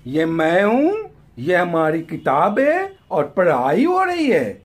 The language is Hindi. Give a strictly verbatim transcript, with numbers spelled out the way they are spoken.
ये मैं हूँ, ये हमारी किताब है और पढ़ाई हो रही है।